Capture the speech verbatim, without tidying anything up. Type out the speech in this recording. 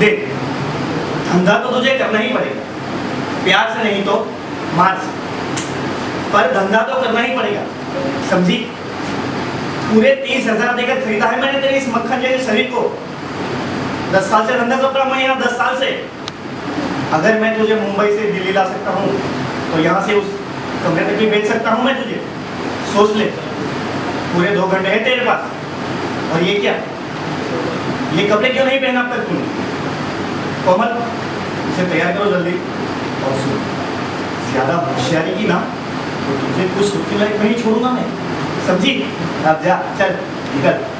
देख, धंधा तो तुझे करना ही पड़ेगा, प्यार से नहीं तो मार से, पर धंधा तो करना ही पड़ेगा, समझी? पूरे तीस हजार देकर खरीदा है मैंने तेरे इस मक्खन जैसे शरीर को। दस साल से धंधा कर रहा हूं यहाँ, दस साल से। अगर मैं तुझे मुंबई से दिल्ली ला सकता हूँ तो यहाँ से उस कमरे तक भी बेच सकता हूँ मैं तुझे। सोच ले, पूरे दो घंटे हैं तेरे पास। और ये क्या, ये कपड़े क्यों नहीं पहना अब तक तूने? कोमल, इसे तैयार करो जल्दी। और सुन, ज्यादा होशियारी की ना तो तुझे कुछ सुखी लायक नहीं छोड़ूंगा मैं, समझी? अब जा, चल निकल।